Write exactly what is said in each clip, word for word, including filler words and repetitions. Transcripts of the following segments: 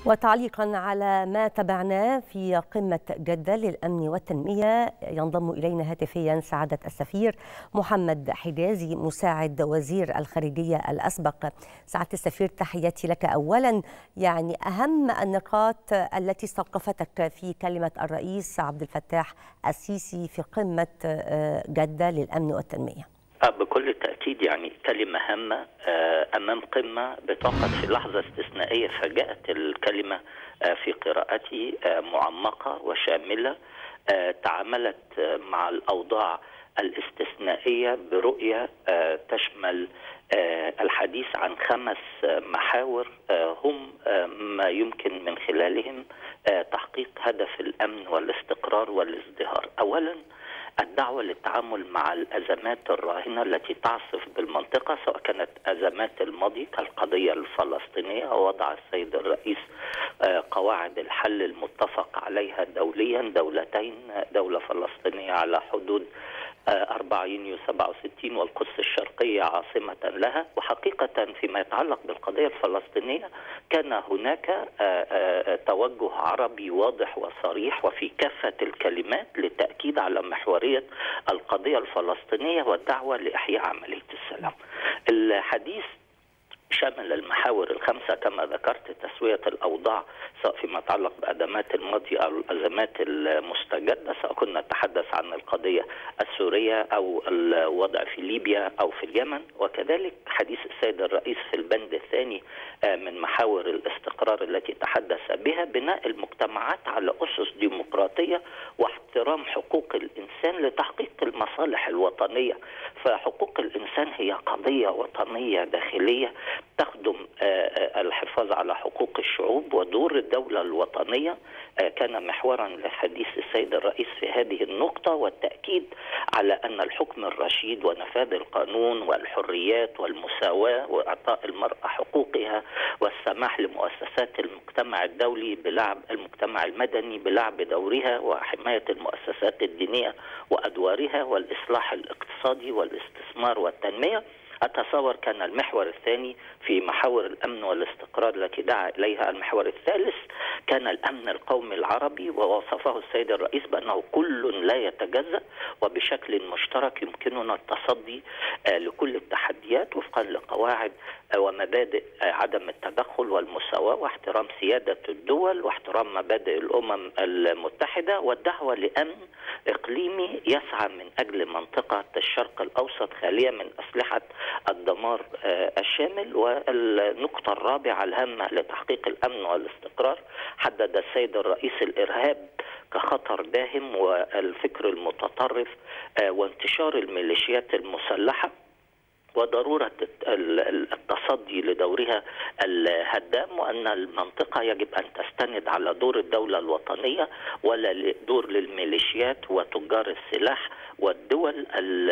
وتعليقا على ما تابعناه في قمة جدة للأمن والتنمية، ينضم إلينا هاتفيا سعادة السفير محمد حجازي مساعد وزير الخارجية الأسبق. سعادة السفير، تحياتي لك. أولا، يعني أهم النقاط التي استوقفتك في كلمة الرئيس عبد الفتاح السيسي في قمة جدة للأمن والتنمية. بكل تأكيد يعني كلمة هامة أمام قمة بتعقد في لحظة استثنائية، فجاءت الكلمة في قراءتي معمقة وشاملة، تعاملت مع الأوضاع الاستثنائية برؤية تشمل الحديث عن خمس محاور هم ما يمكن من خلالهم تحقيق هدف الأمن والاستقرار والازدهار. أولا، الدعوة للتعامل مع الأزمات الراهنة التي تعصف بالمنطقة، سواء كانت أزمات الماضي كالقضية الفلسطينية، ووضع السيد الرئيس قواعد الحل المتفق عليها دوليا، دولتين، دولة فلسطينية على حدود أربعة يونيو سبعة وستين والقدس الشرقية عاصمة لها. وحقيقة فيما يتعلق بالقضية الفلسطينية كان هناك توجه عربي واضح وصريح وفي كافة الكلمات للتأكيد على محورية القضية الفلسطينية والدعوة لإحياء عملية السلام. الحديث شمل المحاور الخمسة كما ذكرت: تسوية الأوضاع سواء فيما يتعلق بأزمات الماضي أو الأزمات المستجدة، سواء كنا نتحدث عن القضية السورية أو الوضع في ليبيا أو في اليمن. وكذلك حديث السيد الرئيس في البند الثاني من محاور الاستقرار التي تحدث بها: بناء المجتمعات على أسس ديمقراطية واحترام حقوق الإنسان لتحقيق المصالح الوطنية. فحقوق الإنسان هي قضية وطنية داخلية تخدم الحفاظ على حقوق الشعوب، ودور الدولة الوطنية كان محورا لحديث السيد الرئيس في هذه النقطة، والتأكيد على أن الحكم الرشيد ونفاذ القانون والحريات والمساواة وإعطاء المرأة حقوقها، والسماح لمؤسسات المجتمع الدولي بلعب المجتمع المدني بلعب دورها، وحماية المؤسسات الدينية وأدوارها، والإصلاح الاقتصادي والاستثمار والتنمية. أتصور كان المحور الثاني في محاور الأمن والاستقرار التي دعا إليها. المحور الثالث كان الأمن القومي العربي، ووصفه السيد الرئيس بأنه كل لا يتجزأ وبشكل مشترك يمكننا التصدي لكل التحديات وفقا لقواعد ومبادئ عدم التدخل والمساواة واحترام سيادة الدول واحترام مبادئ الأمم المتحدة، والدعوة لأمن إقليمي يسعى من أجل منطقة الشرق الأوسط خالية من أسلحة الدمار الشامل. والنقطة الرابعة الهامة لتحقيق الأمن والاستقرار: حدد السيد الرئيس الإرهاب كخطر داهم والفكر المتطرف وانتشار الميليشيات المسلحة، وضرورة التصدي لدورها الهدام، وأن المنطقة يجب أن تستند على دور الدولة الوطنية ولا دور للميليشيات وتجار السلاح والدول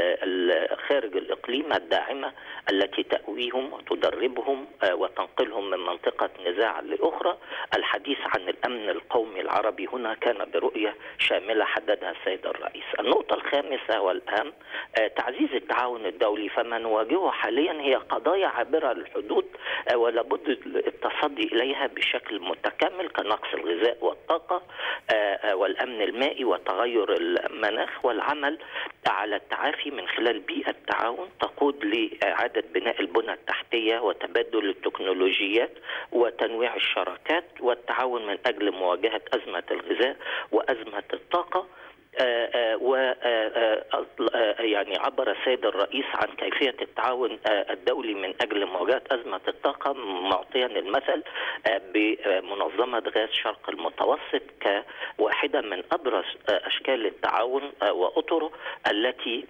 خارج الإقليم الداعمة التي تأويهم وتدربهم وتنقلهم من منطقة نزاع لأخرى. الحديث عن الأمن القومي العربي هنا كان برؤية شاملة حددها السيد الرئيس. النقطة الخامسة والأهم: تعزيز التعاون الدولي. فما نواجهه حاليا هي قضايا عابرة للحدود ولابد التصدي إليها بشكل متكامل، كنقص الغذاء والطاقة والأمن المائي وتغير المناخ، والعمل على التعافي من خلال بيئة تعاون تقود لإعادة بناء البنى التحتية وتبادل التكنولوجيات وتنويع الشراكات والتعاون من أجل مواجهة أزمة الغذاء وأزمة الطاقة. و يعني عبر السيد الرئيس عن كيفية التعاون الدولي من أجل مواجهة أزمة الطاقة، معطيا المثل بمنظمة غاز شرق المتوسط كواحدة من أبرز أشكال التعاون وأطره التي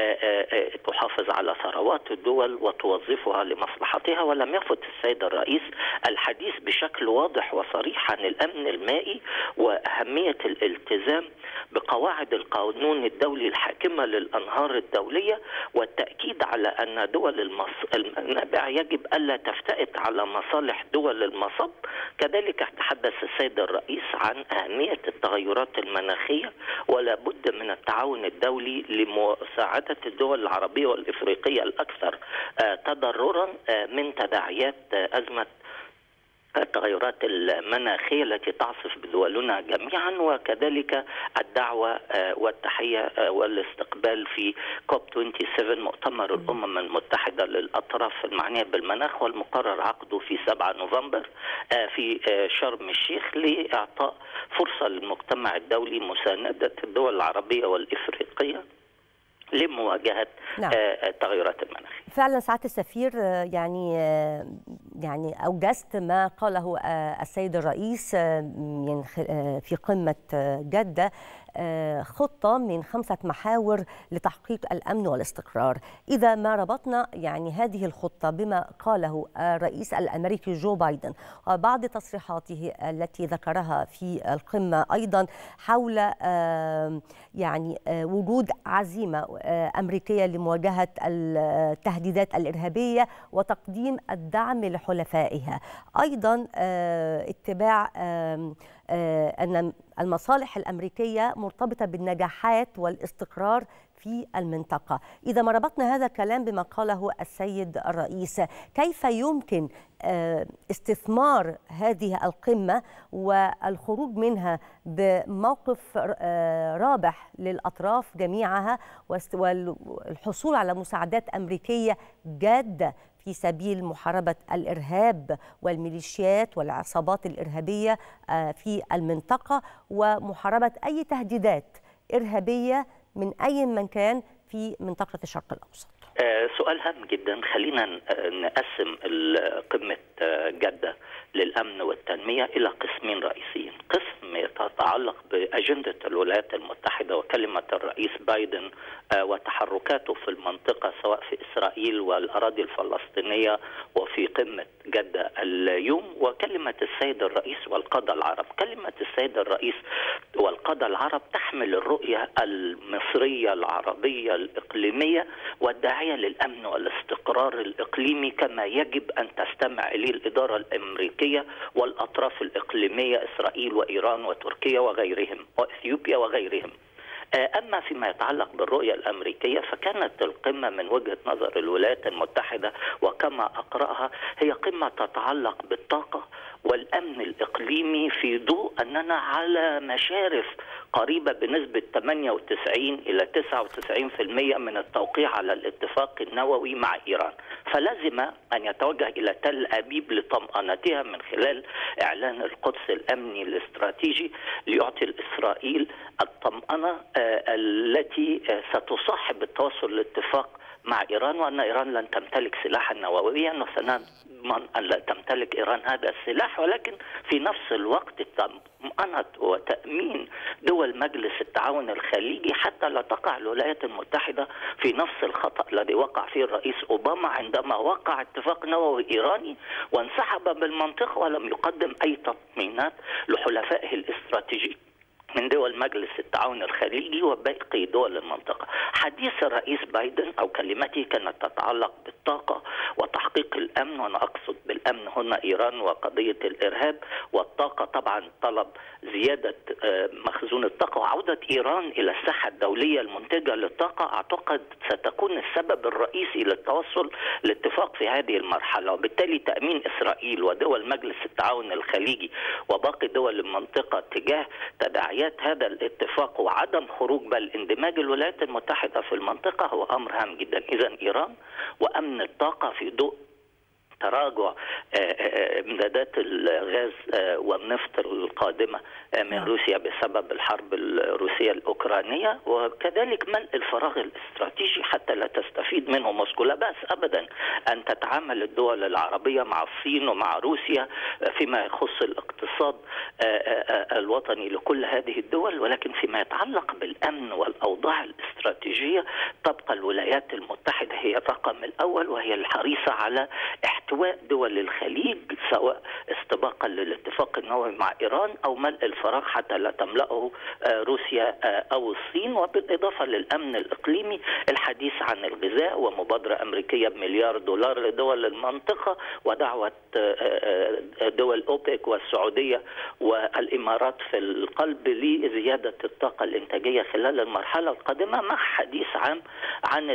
تحافظ على ثروات الدول وتوظفها لمصلحتها. ولم يفت السيد الرئيس الحديث بشكل واضح وصريح عن الأمن المائي وأهمية الالتزام بقواعد القانون الدولي الحاكمة للأنهار الدولية، والتأكيد على أن دول المنابع يجب ألا تفتئت على مصالح دول المصب. كذلك تحدث السيد الرئيس عن أهمية التغيرات المناخية ولا بد من التعاون الدولي لمساعدة الدول العربية والإفريقية الأكثر تضررا من تداعيات أزمة التغيرات المناخية التي تعصف بدولنا جميعا، وكذلك الدعوة والتحية والاستقبال في كوب سبعة وعشرين مؤتمر الأمم المتحدة للأطراف المعنية بالمناخ، والمقرر عقده في سبعة نوفمبر في شرم الشيخ، لإعطاء فرصة للمجتمع الدولي مساندة الدول العربية والإفريقية لمواجهة نعم. التغيرات المناخية. فعلا سعادة السفير، يعني يعني أوجزت ما قاله السيد الرئيس في قمة جدة، خطة من خمسة محاور لتحقيق الأمن والاستقرار. إذا ما ربطنا يعني هذه الخطة بما قاله الرئيس الأمريكي جو بايدن وبعض تصريحاته التي ذكرها في القمة أيضا حول يعني وجود عزيمة أمريكية لمواجهة التهديدات الإرهابية وتقديم الدعم لحلفائها، أيضا اتباع أن المصالح الأمريكية مرتبطة بالنجاحات والاستقرار في المنطقة. إذا ما ربطنا هذا الكلام بما قاله السيد الرئيس، كيف يمكن استثمار هذه القمة والخروج منها بموقف رابح للأطراف جميعها والحصول على مساعدات أمريكية جادة في سبيل محاربة الإرهاب والميليشيات والعصابات الإرهابية في المنطقة ومحاربة أي تهديدات إرهابية من أي مكان في منطقة الشرق الأوسط؟ سؤال هام جدا. خلينا نقسم قمة جدة للأمن والتنمية إلى قسمين رئيسيين. قسم يتعلق بأجندة الولايات المتحدة وكلمة الرئيس بايدن وتحركاته في المنطقة سواء في إسرائيل والأراضي الفلسطينية وفي قمة جدة اليوم، وكلمة السيد الرئيس والقادة العرب. كلمة السيد الرئيس والقادة العرب تحمل الرؤية المصرية العربية الإقليمية والداعية للأمن والاستقرار الإقليمي كما يجب أن تستمع إليه الإدارة الأمريكية والأطراف الإقليمية إسرائيل وإيران وتركيا وغيرهم وإثيوبيا وغيرهم. أما فيما يتعلق بالرؤية الأمريكية فكانت القمة من وجهة نظر الولايات المتحدة وكما أقرأها هي قمة تتعلق بالطاقة والأمن الإقليمي في ضوء أننا على مشارف قريبة بنسبة ثمانية وتسعين إلى تسعة وتسعين بالمئة من التوقيع على الاتفاق النووي مع إيران، فلازم أن يتوجه إلى تل أبيب لطمأنتها من خلال إعلان القدس الأمني الاستراتيجي ليعطي لإسرائيل الطمأنة التي ستصاحب التوصل للاتفاق مع إيران، وأن إيران لن تمتلك سلاحا نوويا وسنضمن أن لا تمتلك إيران هذا السلاح، ولكن في نفس الوقت طمأنة وتأمين دول مجلس التعاون الخليجي حتى لا تقع الولايات المتحدة في نفس الخطأ الذي وقع فيه الرئيس أوباما عندما وقع اتفاق نووي إيراني وانسحب بالمنطقة ولم يقدم أي تطمينات لحلفائه الاستراتيجي من دول مجلس التعاون الخليجي وباقي دول المنطقة. حديث الرئيس بايدن أو كلمته كانت تتعلق بالطاقة وتحقيق الأمن، وأنا أقصد بالأمن هنا إيران وقضية الإرهاب، والطاقة طبعا طلب زيادة مخزون الطاقة وعودة إيران إلى الساحة الدولية المنتجة للطاقة. أعتقد ستكون السبب الرئيسي للتوصل لاتفاق في هذه المرحلة، وبالتالي تأمين إسرائيل ودول مجلس التعاون الخليجي وباقي دول المنطقة تجاه تداعيات هذا الاتفاق وعدم خروج بل اندماج الولايات المتحدة في المنطقة هو أمر هام جدا. إذن إيران وأمن الطاقة في ضوء تراجع امدادات الغاز والنفط القادمة من روسيا بسبب الحرب الروسية الأوكرانية، وكذلك ملء الفراغ الاستراتيجي حتى لا تستفيد منه موسكو. لا بأس أبدا أن تتعامل الدول العربية مع الصين ومع روسيا فيما يخص الاقتصاد الوطني لكل هذه الدول، ولكن فيما يتعلق بالأمن والأوضاع الاستراتيجية تبقى الولايات المتحدة هي الرقم الأول، وهي الحريصة على احتواء دول الخليج سواء استباقا للاتفاق النووي مع إيران أو ملء الفراغ حتى لا تملأه روسيا أو الصين. وبالإضافة للأمن الإقليمي الحديث عن الغذاء ومبادرة أمريكية بمليار دولار لدول المنطقة ودعوة دول أوبك والسعودية والإمارات في القلب لزيادة الطاقة الإنتاجية خلال المرحلة القادمة مع حديث عام عن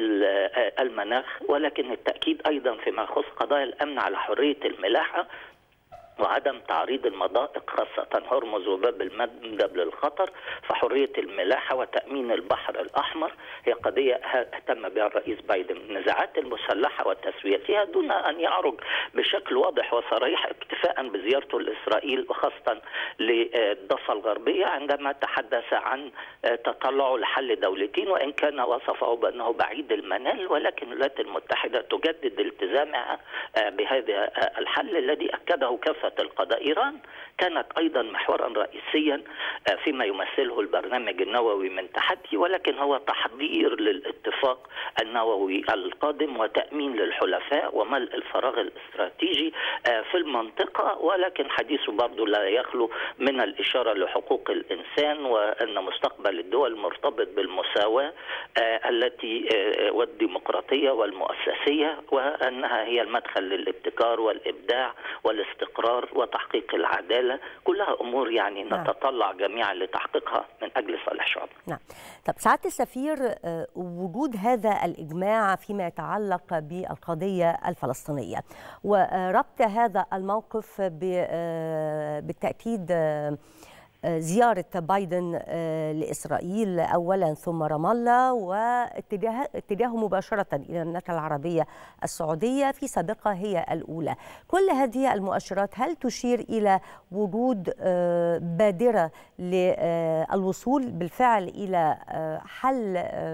المناخ، ولكن التأكيد أيضا فيما يخص قضايا الأمن على حرية الملاحة وعدم تعريض المضائق خاصة هرمز وباب المندب للخطر، فحرية الملاحة وتأمين البحر الأحمر هي قضية اهتم بها الرئيس بايدن. النزاعات المسلحة وتسويتها دون أن يعرج بشكل واضح وصريح اكتفاء بزيارته لإسرائيل وخاصة للضفة الغربية عندما تحدث عن تطلعه لحل دولتين، وإن كان وصفه بأنه بعيد المنال، ولكن الولايات المتحدة تجدد التزامها بهذا الحل الذي أكده كافة القضاء. إيران كانت أيضا محورا رئيسيا فيما يمثله البرنامج النووي من تحدي، ولكن هو تحضير للاتفاق النووي القادم وتأمين للحلفاء وملء الفراغ الاستراتيجي في المنطقة. ولكن حديثه برضو لا يخلو من الإشارة لحقوق الإنسان وأن مستقبل الدول مرتبط بالمساواة التي والديمقراطية والمؤسسية، وأنها هي المدخل للابتكار والإبداع والاستقرار وتحقيق العدالة. كلها أمور يعني نعم. نتطلع جميعا لتحقيقها من أجل صالح شعبنا. نعم. طب سعادة السفير، وجود هذا الإجماع فيما يتعلق بالقضية الفلسطينية وربط هذا الموقف بالتأكيد زيارة بايدن لإسرائيل أولا ثم رام الله واتجاهه مباشرة إلى المملكة العربية السعودية في سابقة هي الأولى، كل هذه المؤشرات هل تشير إلى وجود بادرة للوصول بالفعل إلى حل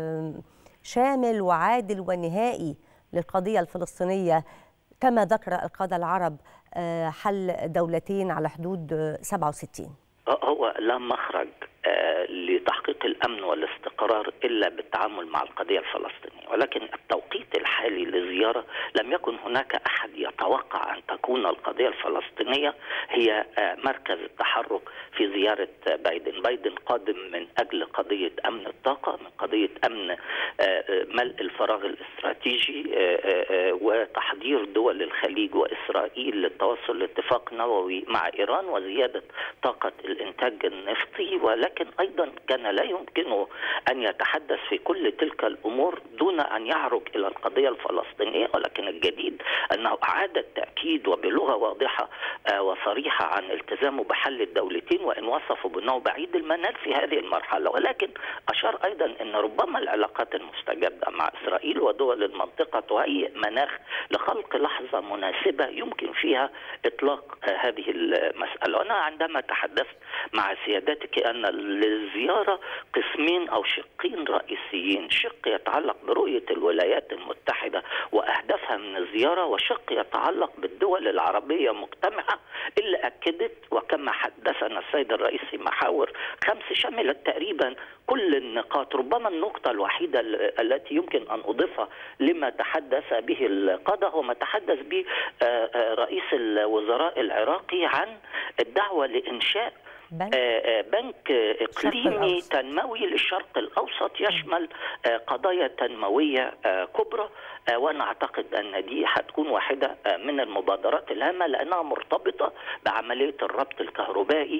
شامل وعادل ونهائي للقضية الفلسطينية كما ذكر القادة العرب حل دولتين على حدود سبعة وستين؟ هو لا مخرج لتحقيق الأمن والاستقرار إلا بالتعامل مع القضية الفلسطينية، ولكن التوقيت الحالي للزيارة لم يكن هناك أحد يتوقع أن تكون القضية الفلسطينية هي مركز التحرك في زيارة بايدن. بايدن قادم من أجل قضية أمن الطاقة، من قضية أمن ملء الفراغ الاستراتيجي وتحضير دول الخليج وإسرائيل للتوصل لاتفاق نووي مع إيران وزيادة طاقة الإنتاج النفطي. ولكن أيضا كان لا يمكنه أن يتحدث في كل تلك الأمور دون أن يعرج إلى القضية الفلسطينية، ولكن الجديد أنه أعاد التأكيد وبلغة واضحة وصريحة عن التزامه بحل الدولتين، وإن وصفه بأنه بعيد المنال في هذه المرحلة. ولكن أشار أيضا أن ربما العلاقات المستجدة مع إسرائيل ودول المنطقة تهيئ مناخ لخلق لحظة مناسبة يمكن فيها إطلاق هذه المسألة. وأنا عندما تحدثت مع سيادتك أن للزيارة قسمين أو شقين رئيسيين، شق يتعلق برؤية الولايات المتحدة وأهدافها من الزيارة، وشق يتعلق بالدول العربية مجتمعة اللي أكدت وكما حدثنا السيد الرئيس في محاور خمس شملت تقريبا كل النقاط. ربما النقطة الوحيدة التي يمكن أن أضيفها لما تحدث به القادة هو ما تحدث به رئيس الوزراء العراقي عن الدعوة لإنشاء بنك, بنك إقليمي تنموي للشرق الأوسط يشمل قضايا تنموية كبرى، وأنا أعتقد أن دي هتكون واحدة من المبادرات الهامة لأنها مرتبطة بعملية الربط الكهربائي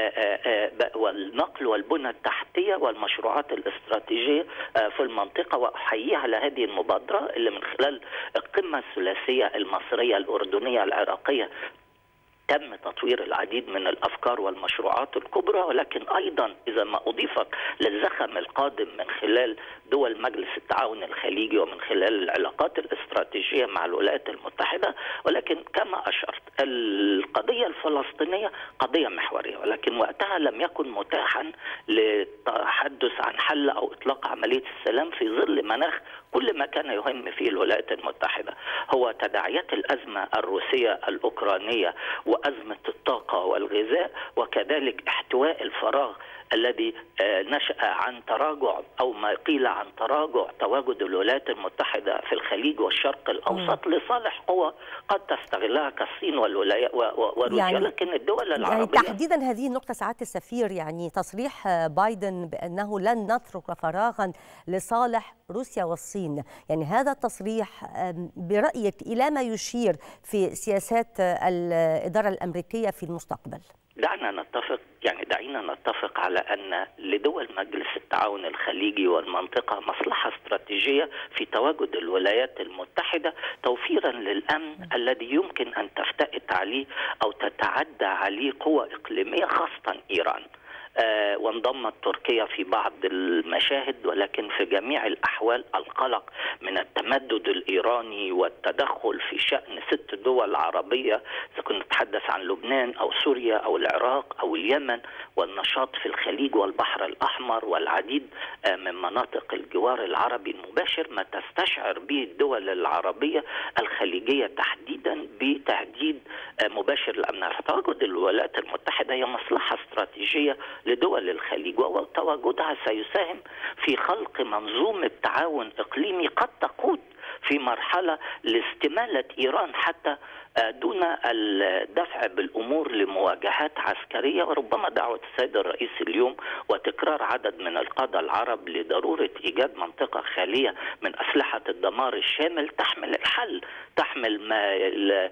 والنقل والبنى التحتية والمشروعات الاستراتيجية في المنطقة. وأحييها على هذه المبادرة اللي من خلال القمة الثلاثية المصرية الأردنية العراقية تم تطوير العديد من الأفكار والمشروعات الكبرى. ولكن أيضا إذا ما أضيفت للزخم القادم من خلال دول مجلس التعاون الخليجي ومن خلال العلاقات الاستراتيجية مع الولايات المتحدة. ولكن كما أشرت القضية الفلسطينية قضية محورية، ولكن وقتها لم يكن متاحا للتحدث عن حل أو إطلاق عملية السلام في ظل مناخ كل ما كان يهم فيه الولايات المتحدة هو تداعيات الأزمة الروسية الأوكرانية وأزمة الطاقة والغذاء، وكذلك احتواء الفراغ الذي نشأ عن تراجع أو ما قيل عن تراجع تواجد الولايات المتحدة في الخليج والشرق الأوسط لصالح قوى قد تستغلها كالصين والولايات وروسيا. يعني لكن الدول العربية يعني تحديدا هذه النقطة سعادة السفير، يعني تصريح بايدن بأنه لن نترك فراغا لصالح روسيا والصين، يعني هذا التصريح برأيك إلى ما يشير في سياسات الإدارة الأمريكية في المستقبل؟ دعنا نتفق يعني دعينا نتفق على على أن لدول مجلس التعاون الخليجي والمنطقة مصلحة استراتيجية في تواجد الولايات المتحدة توفيرا للأمن الذي يمكن أن تفتئت عليه أو تتعدى عليه قوى إقليمية خاصة إيران. آه وانضمت تركيا في بعض المشاهد، ولكن في جميع الأحوال القلق من التمدد الإيراني والتدخل في شأن ست دول عربية، إذا كنا نتحدث عن لبنان أو سوريا أو العراق أو اليمن، والنشاط في الخليج والبحر الأحمر والعديد آه من مناطق الجوار العربي المباشر، ما تستشعر به الدول العربية الخليجية تحديدا بتهديد آه مباشر للأمن. فتواجد الولايات المتحدة هي مصلحة استراتيجية لدول الخليج، وتواجدها سيساهم في خلق منظومة تعاون إقليمي قد تقود في مرحلة لاستمالة إيران حتى دون الدفع بالأمور لمواجهات عسكرية. وربما دعوة السيد الرئيس اليوم وتكرار عدد من القادة العرب لضرورة إيجاد منطقة خالية من أسلحة الدمار الشامل تحمل الحل، تحمل ما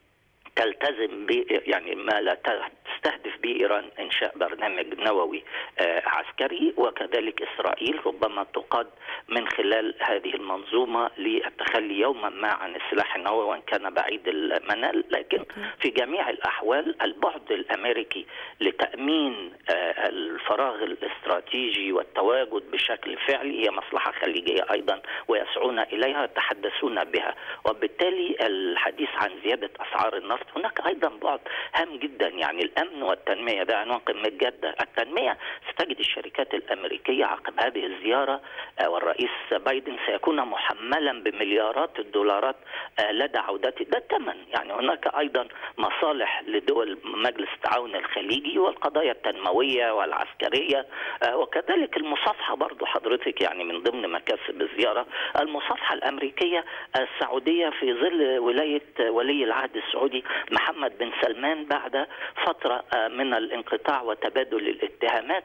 تلتزم ب يعني ما لا تستهدف به إيران إنشاء برنامج نووي عسكري، وكذلك إسرائيل ربما تقاد من خلال هذه المنظومة للتخلي يوما ما عن السلاح النووي وإن كان بعيد المنال. لكن في جميع الأحوال البعد الأمريكي لتأمين الفراغ الاستراتيجي والتواجد بشكل فعلي هي مصلحة خليجية أيضا، ويسعون إليها ويتحدثون بها. وبالتالي الحديث عن زيادة أسعار النفط هناك أيضا بعد هام جدا، يعني الأمن والتنمية، ده عنوان قمة جدة. التنمية ستجد الشركات الأمريكية عقب هذه الزيارة والرئيس بايدن سيكون محملا بمليارات الدولارات لدى عودته، ده الثمن. يعني هناك أيضا مصالح لدول مجلس التعاون الخليجي والقضايا التنموية والعسكرية، وكذلك المصافحة برضو حضرتك، يعني من ضمن مكاسب الزيارة المصافحة الأمريكية السعودية في ظل ولاية ولي العهد السعودي محمد بن سلمان بعد فترة من الانقطاع وتبادل الاتهامات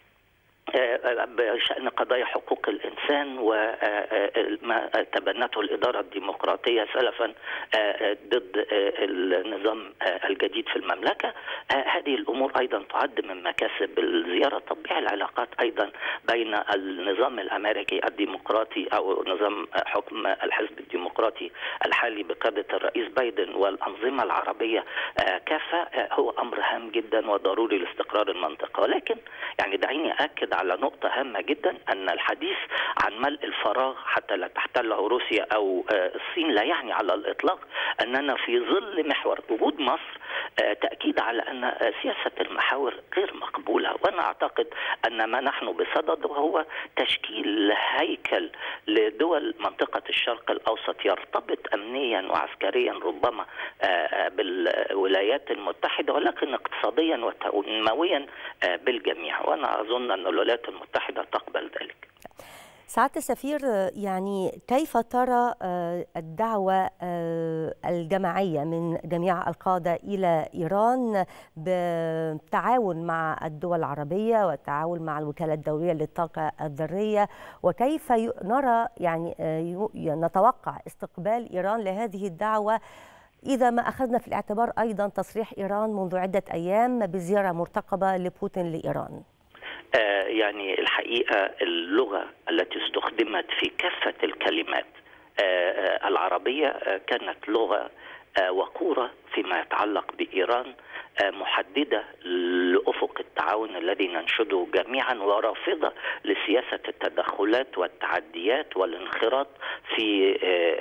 بشأن قضايا حقوق الإنسان وما تبنته الإدارة الديمقراطية سلفا ضد النظام الجديد في المملكة. هذه الأمور أيضا تعد من مكاسب الزيارة. تطبيع العلاقات أيضا بين النظام الأمريكي الديمقراطي أو نظام حكم الحزب الديمقراطي الحالي بقيادة الرئيس بايدن والأنظمة العربية كافة هو أمر هام جدا وضروري لاستقرار المنطقة. ولكن يعني دعيني أكد على نقطة هامة جدا، أن الحديث عن ملء الفراغ حتى لا تحتله روسيا أو الصين لا يعني على الإطلاق أننا في ظل محور وجود مصر تأكيد على أن سياسة المحاور غير مقبولة. وأنا أعتقد أن ما نحن بصدده هو تشكيل هيكل لدول منطقة الشرق الأوسط يرتبط أمنيا وعسكريا ربما بالولايات المتحدة، ولكن اقتصاديا وتنمويا بالجميع. وأنا أظن أن الولايات المتحدة تقبل ذلك. سعادة السفير، يعني كيف ترى الدعوة الجماعية من جميع القادة إلى إيران بالتعاون مع الدول العربية والتعاون مع الوكالة الدولية للطاقة الذرية، وكيف نرى يعني نتوقع استقبال إيران لهذه الدعوة إذا ما أخذنا في الاعتبار أيضا تصريح إيران منذ عدة أيام بزيارة مرتقبة لبوتين لإيران؟ يعني الحقيقة اللغة التي استخدمت في كافة الكلمات العربية كانت لغة وقورة فيما يتعلق بإيران، محددة لأفق التعاون الذي ننشده جميعا، ورافضة لسياسة التدخلات والتعديات والانخراط في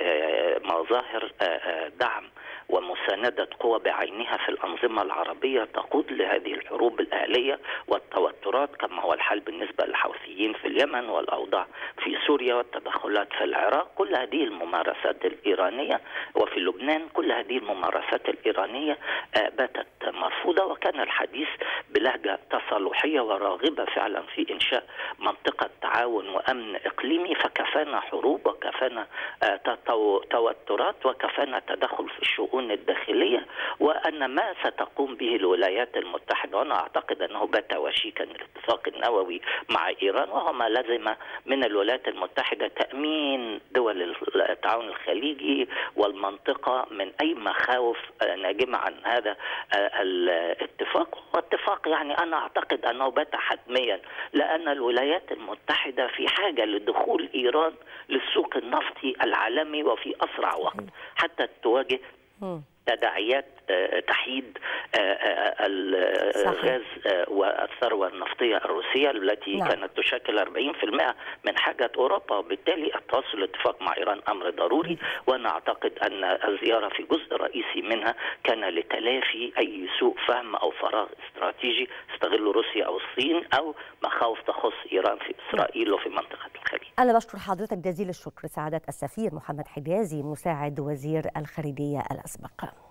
مظاهر دعم ومساندة قوى بعينها في الأنظمة العربية تقود لهذه الحروب الأهلية والتوترات، كما هو الحال بالنسبة للحوثيين في اليمن والأوضاع في سوريا والتدخلات في العراق. كل هذه الممارسات الإيرانية وفي لبنان كل هذه الممارسات الإيرانية باتت مرفوضة، وكان الحديث بلهجة تصالحية وراغبة فعلا في إنشاء منطقة تعاون وأمن إقليمي. فكفانا حروب وكفانا توترات وكفانا تدخل في الشؤون الشؤون الداخلية، وأن ما ستقوم به الولايات المتحدة، وأنا أعتقد أنه بات وشيكا الاتفاق النووي مع إيران، وهو ما لزم من الولايات المتحدة تأمين دول التعاون الخليجي والمنطقة من أي مخاوف ناجمة عن هذا الاتفاق. واتفاق يعني أنا أعتقد أنه بات حتميا، لأن الولايات المتحدة في حاجة لدخول إيران للسوق النفطي العالمي وفي أسرع وقت حتى تواجه تداعيات تحييد الغاز والثروة النفطية الروسية التي نعم. كانت تشكل أربعين بالمئة من حاجة أوروبا، وبالتالي التوصل لاتفاق مع إيران أمر ضروري. وأنا أعتقد أن الزيارة في جزء رئيسي منها كان لتلافي أي سوء فهم أو فراغ استراتيجي استغله روسيا أو الصين أو مخاوف تخص إيران في إسرائيل وفي منطقة الخليج. أنا بشكر حضرتك جزيل الشكر سعادة السفير محمد حجازي مساعد وزير الخارجية الأسبق.